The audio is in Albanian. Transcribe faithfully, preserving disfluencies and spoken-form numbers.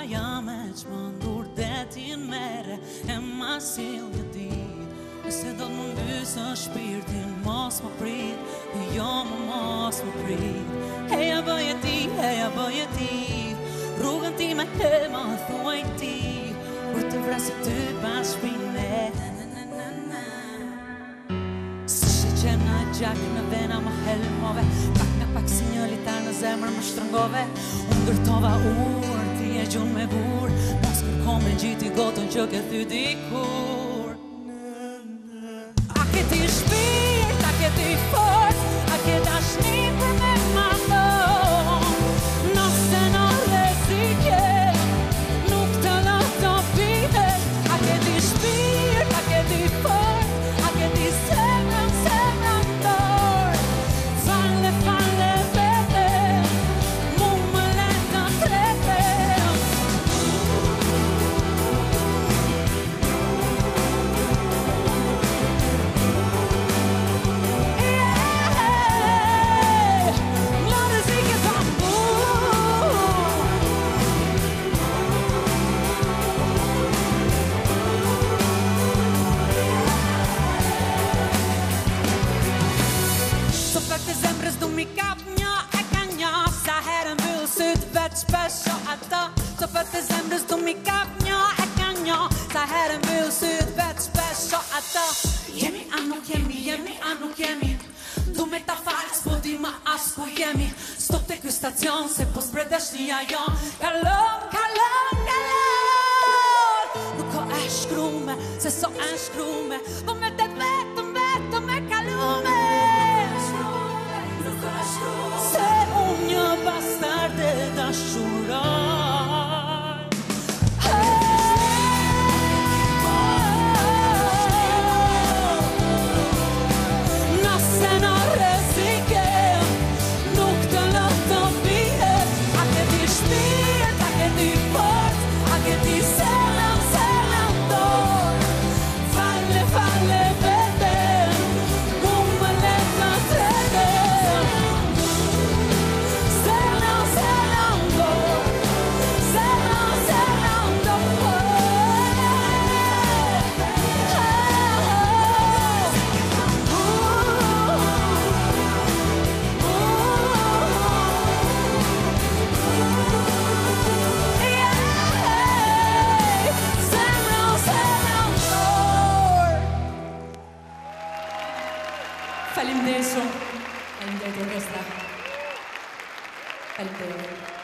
jam e që më ndur detin mere e ma sil një dit nëse do të më mbysë shpirtin mos më prit dhe jo më mos më prit heja bëje ti, heja bëje ti rrugën ti me he më thuaj ti kur të vrasë ty pas shpine së shi qem në gjak në vena më helmove pak nga pak si një litar në zemër më shtrëngove unë ndërtova ur ti e gjun me gur mos kërko me gjiti gotën që ke thy dikur a ke ti shpirt, a ke ti fort a ke dashni për me mandon nëse në rezike nuk të loto pihet a ke ti shpirt, a ke ti fort a ke ti semrën, semrën dor falle, falle vete mu më letë trete du mi kap një e ka një sa herë mbyll syt veç pesho ato të fët e zemrës du mi kap një e ka një sa herë mbyll syt veç pesho ato jemi a nuk jemi, jemi a nuk jemi du me ta falë s'po di ma as ku jemi stop te ky stacion se po s'predesh një jon kalon, kalon, kalon nuk o e shkrume se so e shkrume po me te vetëm, vetëm e kalume se unë një bastarde dashuroj nëse në rezike nuk të loto pihet a ke ti shpirt, a ke ti fort a ke ti selam, selam dor falle, falle vete mu më letë trete Faleminderit shumë. Faleminderit orkestra. Faleminderit.